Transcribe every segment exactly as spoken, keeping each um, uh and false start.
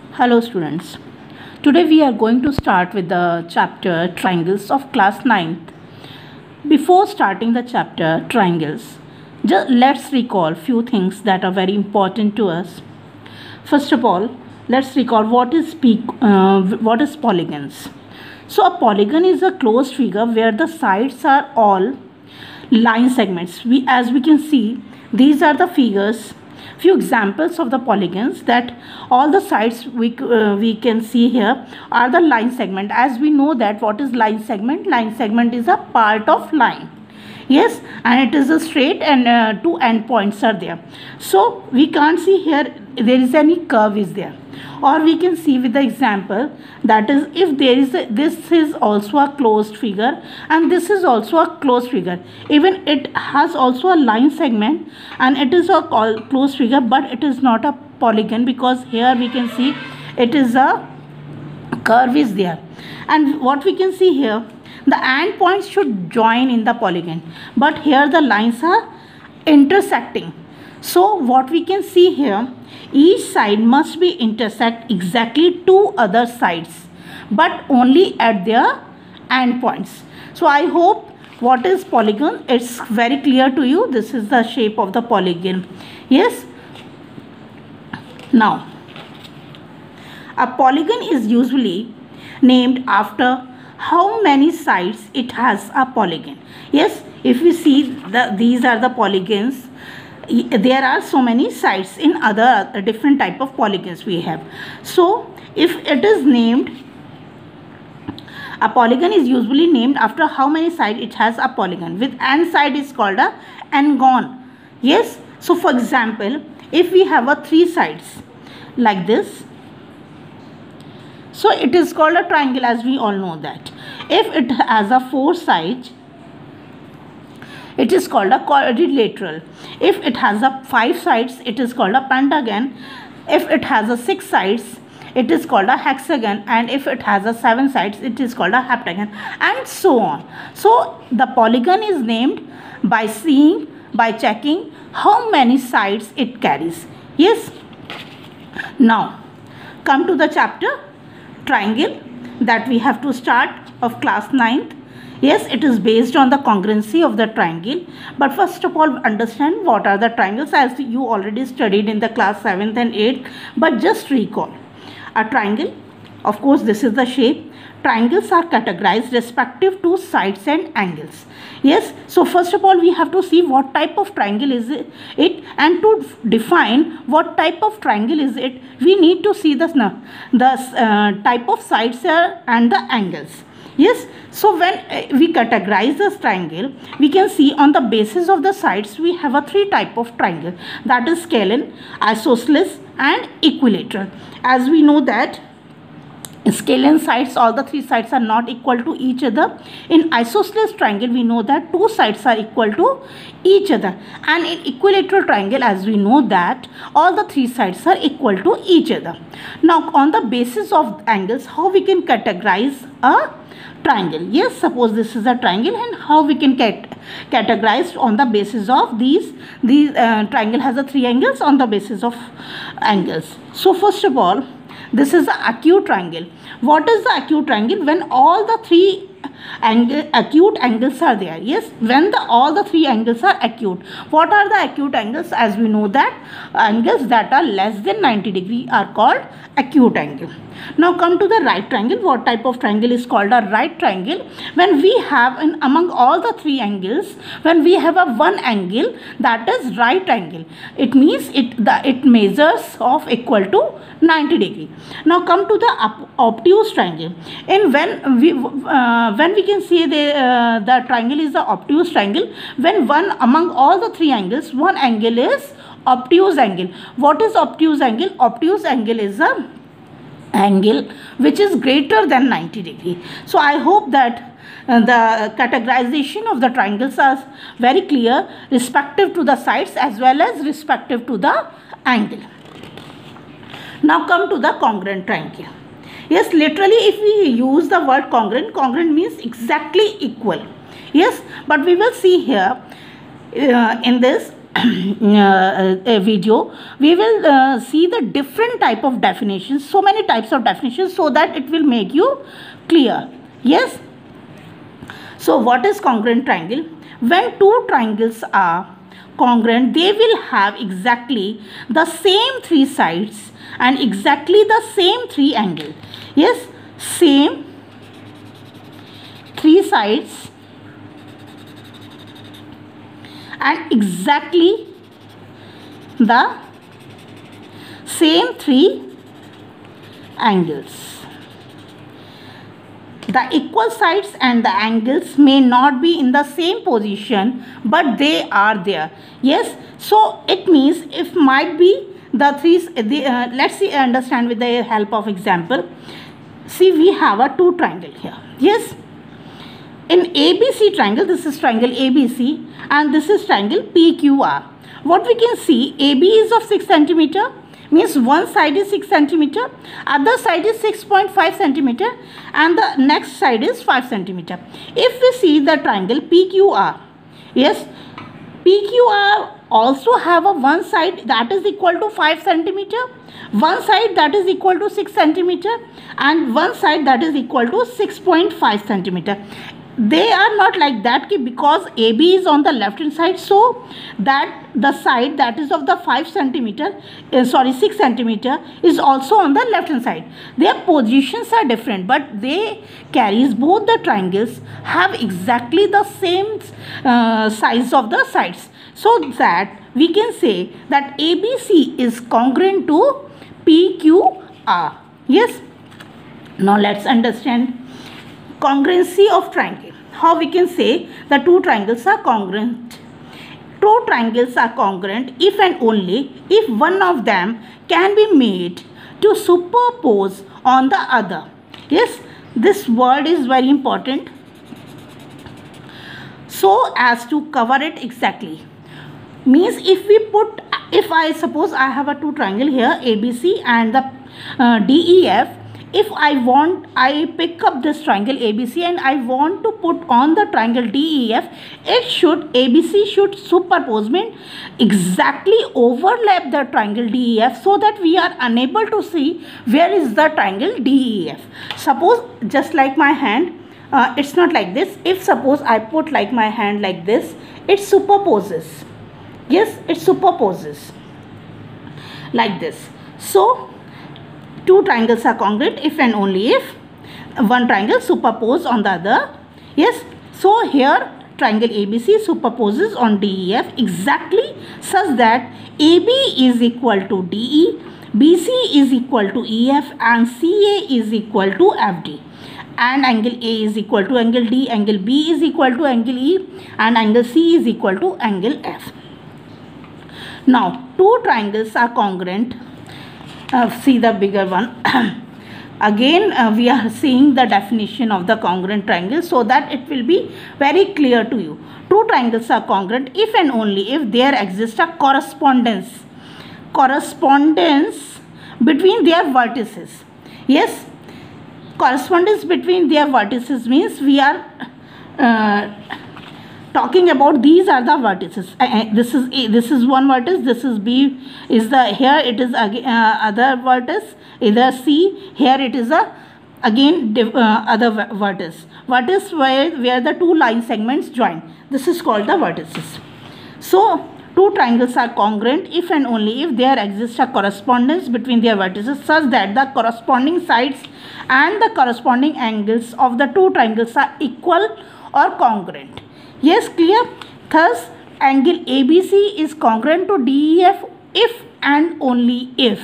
Hello students. Today we are going to start with the chapter Triangles of class ninth. Before starting the chapter Triangles, just let's recall few things that are very important to us. First of all, let's recall what is peak, uh, what is polygons. So a polygon is a closed figure where the sides are all line segments. We as we can see, these are the figures. Few examples of the polygons that all the sides we uh, we can see here are the line segment. As we know that what is line segment? Line segment is a part of line. Yes, and it is a straight and uh, two endpoints are there. So we can't see here there is any curve is there. Or we can see with the example, that is if there is a, this is also a closed figure and this is also a closed figure. Even it has also a line segment and it is a closed figure, but it is not a polygon because here we can see it is a curve is there. And what we can see here, the endpoints should join in the polygon, but here the lines are intersecting. So what we can see here, each side must be intersect exactly two other sides, but only at their endpoints. So I hope what is polygon, it's very clear to you. This is the shape of the polygon. Yes. Now, a polygon is usually named after how many sides it has a polygon. Yes, if we see the these are the polygons, there are so many sides in other uh, different type of polygons we have. So if it is named, a polygon is usually named after how many sides it has a polygon. With n side is called a n-gon. Yes, so for example, if we have a three sides like this, so it is called a triangle, as we all know that. If it has a four sides, it is called a quadrilateral. If it has a five sides, it is called a pentagon. If it has a six sides, it is called a hexagon. And if it has a seven sides, it is called a heptagon, and so on. So the polygon is named by seeing, by checking how many sides it carries. Yes. Now come to the chapter Triangle that we have to start of class ninth. Yes, it is based on the congruency of the triangle. But first of all, understand what are the triangles, as you already studied in the class seventh and eighth. But just recall a triangle. Of course, this is the shape. Triangles are categorized respective to sides and angles. Yes, so first of all we have to see what type of triangle is it, it and to define what type of triangle is it, we need to see the, the uh, type of sides uh, and the angles. Yes, so when uh, we categorize this triangle, we can see on the basis of the sides we have a three type of triangle, that is scalene, isosceles and equilateral. As we know that scalene sides, all the three sides are not equal to each other. In isosceles triangle, we know that two sides are equal to each other, and in equilateral triangle, as we know that all the three sides are equal to each other. Now on the basis of angles, how we can categorize a triangle? Yes, suppose this is a triangle, and how we can cat categorize on the basis of these these uh, triangle has a three angles on the basis of angles. So first of all, this is the acute triangle. What is the acute triangle? When all the three angle, acute angles are there. Yes, when the all the three angles are acute. What are the acute angles? As we know that angles that are less than ninety degree are called acute angle. Now come to the right triangle. What type of triangle is called a right triangle? When we have in among all the three angles, when we have a one angle, that is right angle. It means it the it measures of equal to ninety degree. Now come to the obtuse triangle. And when we uh, when we can see the uh, the triangle is the obtuse triangle, when one among all the three angles, one angle is obtuse angle. What is obtuse angle? Obtuse angle is a angle which is greater than ninety degree. So I hope that uh, the categorization of the triangles are very clear, respective to the sides as well as respective to the angle. Now come to the congruent triangle. Yes, literally if we use the word congruent, congruent means exactly equal. Yes, but we will see here uh, in this uh, video, we will uh, see the different type of definitions, so many types of definitions, so that it will make you clear. Yes. So what is congruent triangle? When two triangles are congruent, they will have exactly the same three sides and exactly the same three angles. Yes, same three sides and exactly the same three angles. The equal sides and the angles may not be in the same position, but they are there. Yes, so it means if might be the three, the, uh, let's see, understand with the help of example. See, we have a two triangle here. Yes, in A B C triangle, this is triangle A B C and this is triangle P Q R. What we can see, A B is of six centimeter, means one side is six centimeter, other side is six point five centimeter and the next side is five centimeter. If we see the triangle P Q R, yes, P Q R also have a one side that is equal to five centimeter, one side that is equal to six centimeter and one side that is equal to six point five centimeter. They are not like that because A B is on the left hand side, so that the side that is of the five centimeter, uh, sorry six centimeter is also on the left hand side. Their positions are different, but they carries, both the triangles have exactly the same uh, size of the sides, so that we can say that A B C is congruent to P Q R. Yes. Now let's understand congruency of triangle. How we can say the two triangles are congruent? Two triangles are congruent if and only if one of them can be made to superpose on the other. Yes, this word is very important, so as to cover it exactly. Means if we put, if I suppose I have a two triangle here, A B C and the uh, D E F. If I want, I pick up this triangle A B C and I want to put on the triangle D E F, it should, A B C should superpose, mean exactly overlap the triangle D E F, so that we are unable to see where is the triangle D E F. Suppose just like my hand, uh, it's not like this. If suppose I put like my hand like this, it superposes. Yes, it superposes like this. So two triangles are congruent if and only if one triangle superpose on the other. Yes, so here triangle A B C superposes on D E F exactly such that A B is equal to D E, B C is equal to E F and C A is equal to F D. And angle A is equal to angle D, angle B is equal to angle E and angle C is equal to angle F. Now two triangles are congruent. Uh, see the bigger one. Again uh, we are seeing the definition of the congruent triangle, so that it will be very clear to you. Two triangles are congruent if and only if there exists a correspondence correspondence between their vertices. Yes, correspondence between their vertices means we are uh, talking about these are the vertices. Uh, this is A, this is one vertex, this is B, is the, here it is again uh, other vertex, either C, here it is a again uh, other vertex. Vertex where, where the two line segments join. This is called the vertices. So two triangles are congruent if and only if there exists a correspondence between their vertices such that the corresponding sides and the corresponding angles of the two triangles are equal or congruent. Yes, clear? Thus, angle A B C is congruent to D E F if and only if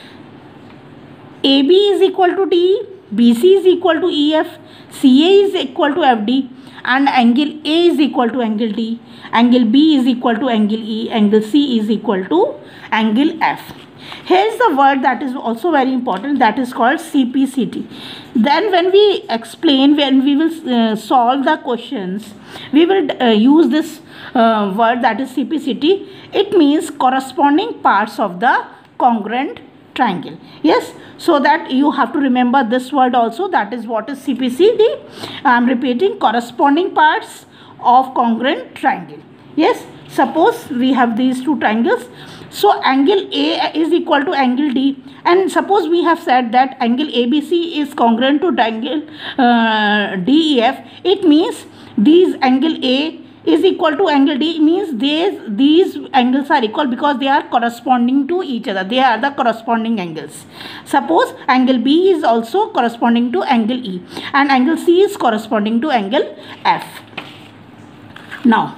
A B is equal to D E, B C is equal to E F, C A is equal to F D and angle A is equal to angle D, angle B is equal to angle E, angle C is equal to angle F. Here is the word that is also very important, that is called C P C T. Then when we explain, when we will uh, solve the questions, we will uh, use this uh, word, that is C P C T. It means corresponding parts of the congruent triangle. Yes, so that you have to remember this word also, that is what is C P C T. I am repeating, corresponding parts of congruent triangle. Yes, Suppose we have these two triangles. So angle A is equal to angle D, and suppose we have said that angle A B C is congruent to triangle uh, D E F. It means these angle A is equal to angle D, means these these angles are equal because they are corresponding to each other. They are the corresponding angles. Suppose angle B is also corresponding to angle E, and angle C is corresponding to angle F. Now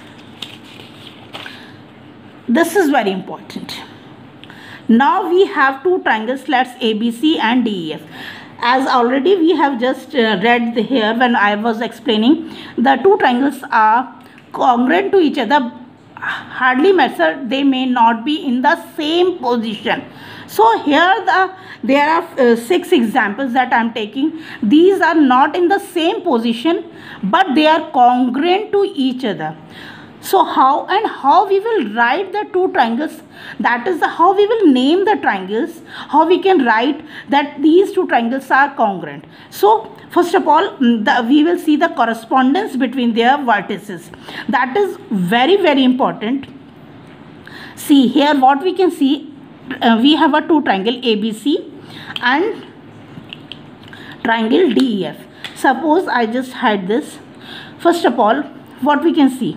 this is very important. Now we have two triangles, let's A B C and D E F. As already we have just uh, read here when I was explaining, the two triangles are congruent to each other. Hardly matter, they may not be in the same position. So here the there are uh, six examples that I am taking. These are not in the same position, but they are congruent to each other. So how and how we will write the two triangles, that is the how we will name the triangles, how we can write that these two triangles are congruent. So first of all, the, we will see the correspondence between their vertices. That is very very important. See here what we can see, uh, we have a two triangle A B C and triangle D E F. Suppose I just had this. First of all, what we can see,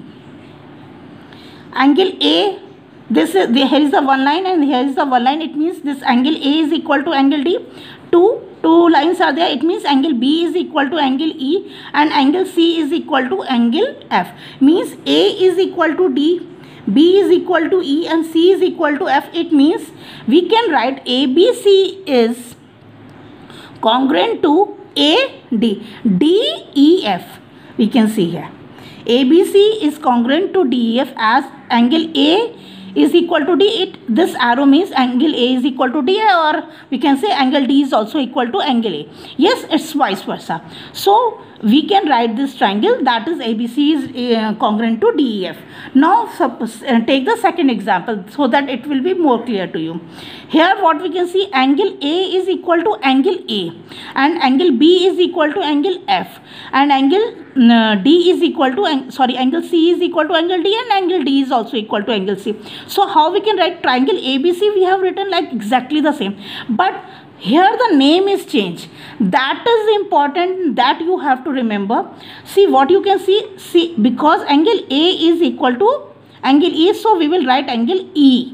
angle A, this is the, here is the one line and here is the one line. It means this angle A is equal to angle D. Two two lines are there. It means angle B is equal to angle E and angle C is equal to angle F. Means A is equal to D, B is equal to E and C is equal to F. It means we can write A B C is congruent to A D, D E F. We can see here A B C is congruent to D E F as angle A is equal to D. It this arrow means angle A is equal to D, or we can say angle D is also equal to angle A. Yes, it's vice versa. So we can write this triangle, that is A B C is uh, congruent to D E F. Now suppose, uh, take the second example so that it will be more clear to you. Here what we can see, angle A is equal to angle A and angle B is equal to angle F and angle uh, D is equal to sorry angle C is equal to angle D and angle D is also equal to angle C. So how we can write triangle A B C? We have written like exactly the same, but here the name is changed. That is important, that you have to remember. See what you can see, see because angle A is equal to angle E, so we will write angle E.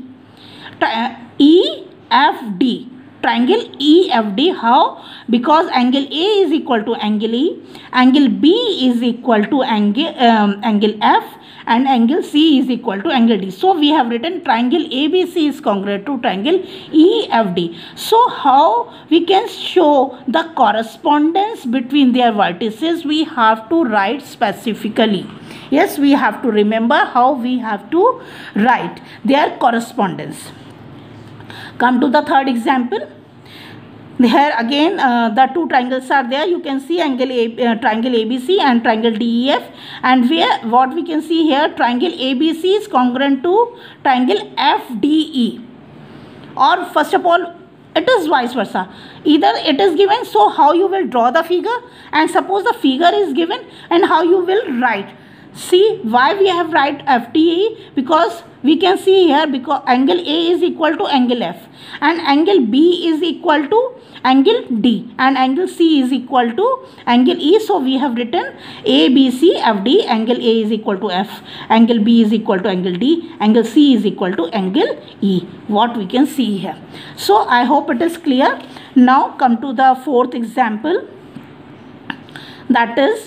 E F D, triangle E F D. How? Because angle A is equal to angle E, angle B is equal to angle um, angle F and angle C is equal to angle D. So we have written triangle A B C is congruent to triangle E F D. So how we can show the correspondence between their vertices? We have to write specifically. Yes, we have to remember how we have to write their correspondence. Come to the third example. Here again uh, the two triangles are there. You can see angle A, uh, triangle A B C and triangle D E F, and where what we can see here, triangle A B C is congruent to triangle F D E, or first of all it is vice versa. Either it is given, so how you will draw the figure, and suppose the figure is given and how you will write. See why we have write F D E, because we can see here because angle A is equal to angle F and angle B is equal to angle D and angle C is equal to angle E. So we have written A B C F D, angle A is equal to F, angle B is equal to angle D, angle C is equal to angle E. What we can see here. So I hope it is clear. Now come to the fourth example. That is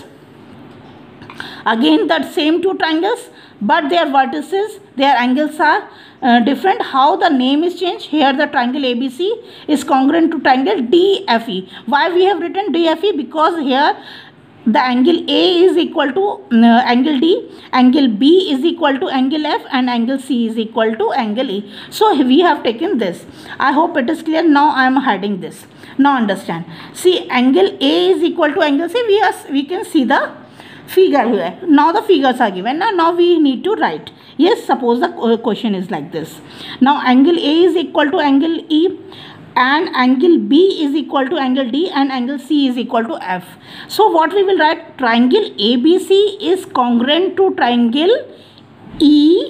again that same two triangles, but their vertices, their angles are uh, different. How the name is changed? Here the triangle A B C is congruent to triangle D F E. Why we have written D F E? Because here the angle A is equal to uh, angle D, angle B is equal to angle F and angle C is equal to angle E. So we have taken this. I hope it is clear. Now I am hiding this. Now understand. See, angle A is equal to angle C. We, are, we can see the figure here. Now the figures are given. Now, now we need to write. Yes, suppose the question is like this. Now angle A is equal to angle E and angle B is equal to angle D and angle C is equal to F. So what we will write? Triangle A B C is congruent to triangle E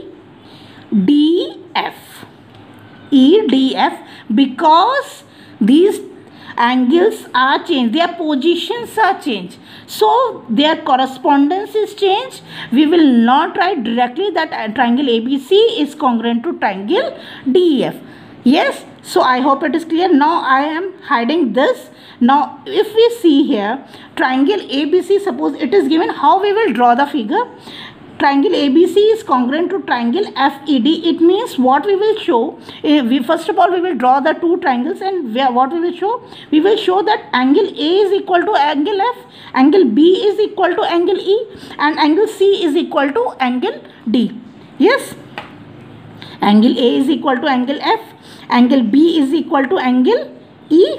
D F. E D F, because these angles are changed, their positions are changed, so their correspondence is changed. We will not write directly that triangle A B C is congruent to triangle D E F. Yes, so I hope it is clear. Now I am hiding this. Now if we see here triangle A B C, suppose it is given, how we will draw the figure? Triangle A B C is congruent to triangle F E D. It means what we will show, uh, we first of all we will draw the two triangles, and where, what we will show? We will show that angle A is equal to angle F, angle B is equal to angle E, and angle C is equal to angle D. Yes, angle A is equal to angle F, angle B is equal to angle E,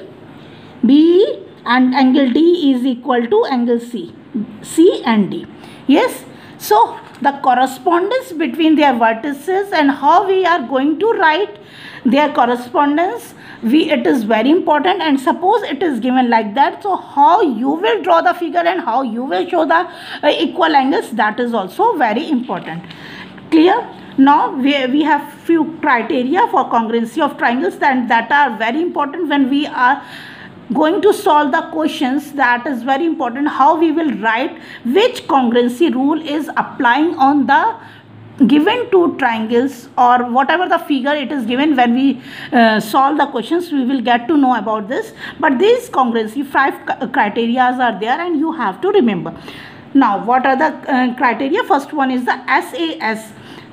B, and angle D is equal to angle C, C and D. Yes, so the correspondence between their vertices and how we are going to write their correspondence, we it is very important. And suppose it is given like that, so how you will draw the figure and how you will show the uh, equal angles, that is also very important. Clear? Now we, we have few criteria for congruency of triangles that, that are very important when we are going to solve the questions. That is very important, how we will write which congruency rule is applying on the given two triangles, or whatever the figure it is given. When we uh, solve the questions, we will get to know about this. But these congruency five criteria are there, and you have to remember. Now what are the uh, criteria? First one is the S A S.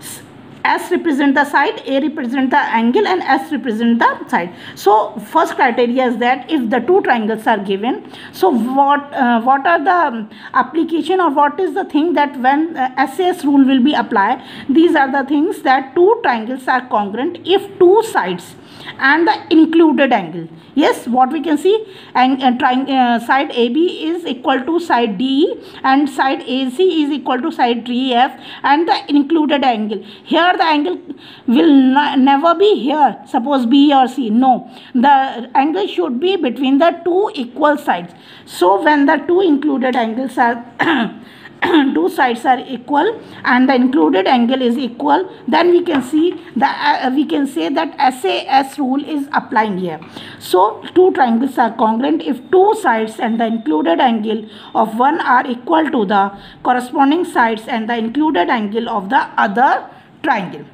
S represent the side, A represent the angle, and S represent the side. So first criteria is that if the two triangles are given, so what uh, what are the application, or what is the thing that when uh, S A S rule will be applied? These are the things that two triangles are congruent if two sides and the included angle. Yes, what we can see, and uh, triangle uh, side A B is equal to side D E, and side A C is equal to side D E F, and the included angle. Here the angle will never be here, suppose B or C. No, the angle should be between the two equal sides. So when the two included angles are two sides are equal and the included angle is equal, then we can see that uh, we can say that S A S rule is applying here. So two triangles are congruent if two sides and the included angle of one are equal to the corresponding sides and the included angle of the other triangle.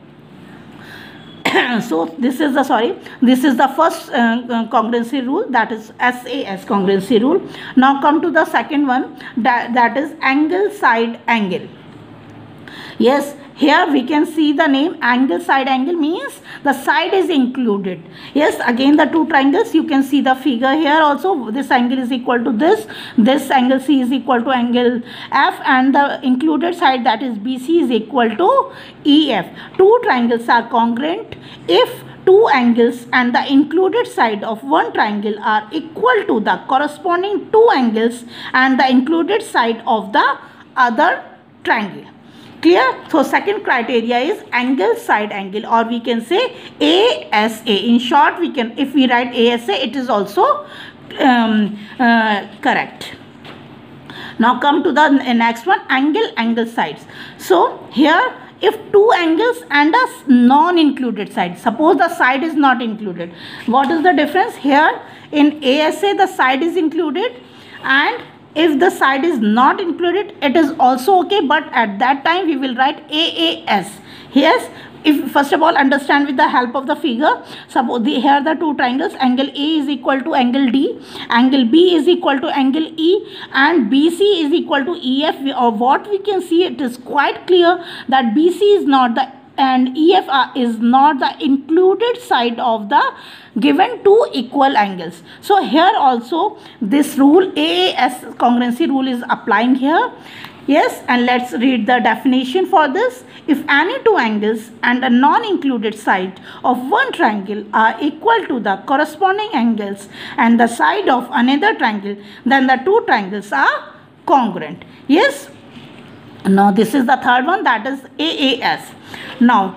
So this is the sorry this is the first uh, congruency rule, that is S A S congruency rule. Now come to the second one, that, that is angle side angle. Yes, here we can see the name angle side angle, means the side is included. Yes, again the two triangles, you can see the figure here also. This angle is equal to this, this angle C is equal to angle F, and the included side, that is B C, is equal to E F. Two triangles are congruent if two angles and the included side of one triangle are equal to the corresponding two angles and the included side of the other triangle. Clear? So second criteria is angle side angle, or we can say A S A. In short, we can, if we write A S A, it is also um, uh, correct. Now come to the next one, angle angle sides. So here, if two angles and a non-included side, suppose the side is not included, what is the difference? Here in A S A the side is included, and if the side is not included, it is also okay, but at that time we will write A A S. Yes, if first of all understand with the help of the figure. Suppose the, here the two triangles, angle A is equal to angle D, angle B is equal to angle E, and B C is equal to E F. Or what we can see, it is quite clear that B C is not the and E F is not the included side of the given two equal angles. So here also this rule, A A S congruency rule, is applying here. Yes, and let's read the definition for this. If any two angles and a non-included side of one triangle are equal to the corresponding angles and the side of another triangle, then the two triangles are congruent. Yes. Now this is the third one, that is A A S. Now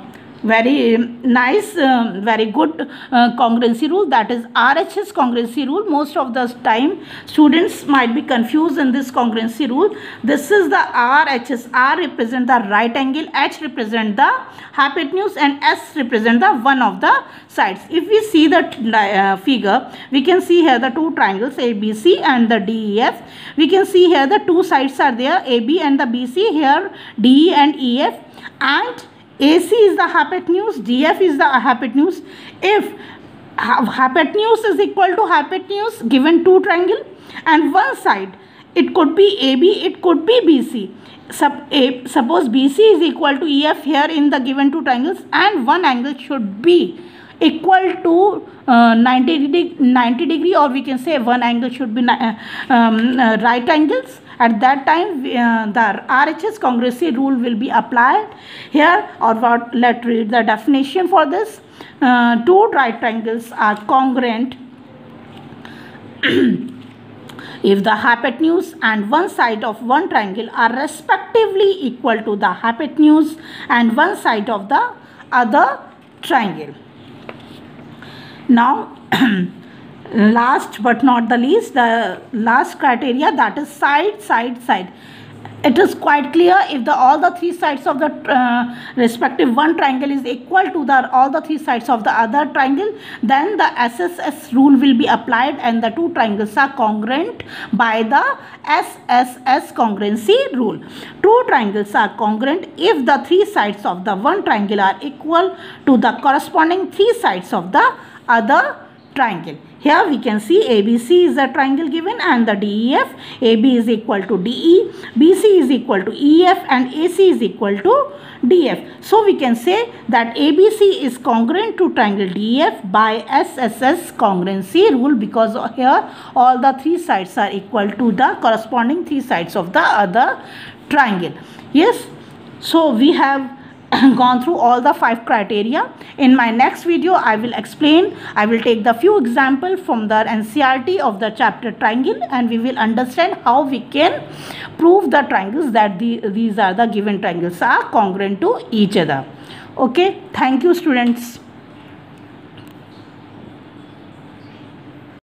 very nice, uh, very good uh, congruency rule, that is R H S congruency rule. Most of the time students might be confused in this congruency rule. This is the R H S. R represent the right angle, H represent the hypotenuse, and S represent the one of the sides. If we see the uh, figure, we can see here the two triangles A B C and the D E F. We can see here the two sides are there, A B and the B C, here D E and E F, and A C is the hypotenuse, D F is the hypotenuse. If hypotenuse is equal to hypotenuse given two triangle, and one side, it could be A B, it could be B C. Sup A, suppose B C is equal to E F here in the given two triangles, and one angle should be equal to uh, ninety degree, or we can say one angle should be uh, um, uh, right angles. At that time, uh, the R H S congruency rule will be applied here. Or what? Let's read the definition for this. Uh, two right triangles are congruent if the hypotenuse and one side of one triangle are respectively equal to the hypotenuse and one side of the other triangle. Now, last but not the least, the last criteria, that is side, side, side. It is quite clear, if the all the three sides of the uh, respective one triangle is equal to the all the three sides of the other triangle, then the S S S rule will be applied and the two triangles are congruent by the S S S congruency rule. Two triangles are congruent if the three sides of the one triangle are equal to the corresponding three sides of the other triangle. Here we can see A B C is a triangle given, and the D E F. A B is equal to D E, B C is equal to E F, and A C is equal to D F. So we can say that A B C is congruent to triangle D E F by S S S congruency rule, because here all the three sides are equal to the corresponding three sides of the other triangle. Yes, so we have gone through all the five criteria. In my next video, I will explain, I will take the few examples from the N C E R T of the chapter triangle, and we will understand how we can prove the triangles, that the, these are the given triangles are congruent to each other. Okay, thank you students.